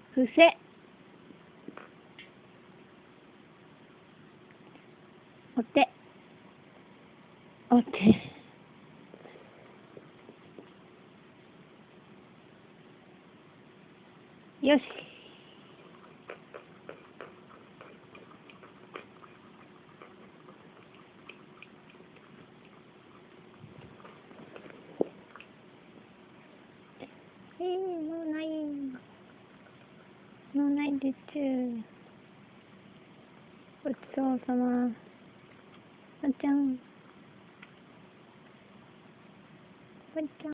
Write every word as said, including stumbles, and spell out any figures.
伏せ、お手、お手、よし。えー、もうない。もうないです。ごちそうさま。あちゃん。あちゃん。